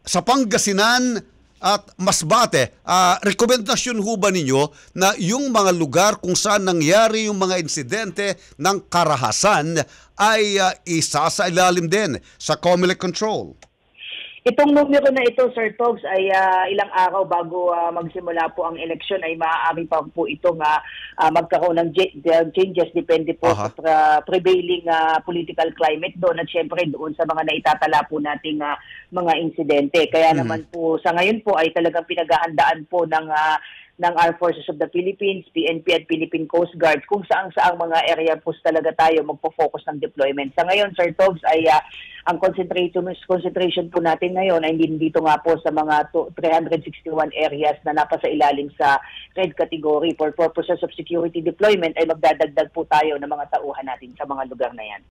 sa Pangasinan at Masbate, rekomendasyon ho ba ninyo na yung mga lugar kung saan nangyari yung mga insidente ng karahasan ay isasailalim din sa COMELEC control? Itong numero na ito, Sir Togs, ay ilang araw bago magsimula po ang eleksyon ay maaari pa po itong magkaroon ng changes depende po sa prevailing political climate doon at syempre doon sa mga naitatala po nating mga insidente. Kaya naman po sa ngayon po ay talagang pinaghahandaan po ng Armed Forces of the Philippines, PNP at Philippine Coast Guard kung saang mga area po talaga tayo magpo-focus ng deployment. Sa ngayon, Sir Togs, ay ang concentration po natin ngayon ay dito nga po sa mga 361 areas na napasa ilalim sa red category. For purposes of security deployment ay magdadagdag po tayo ng mga tauhan natin sa mga lugar na yan.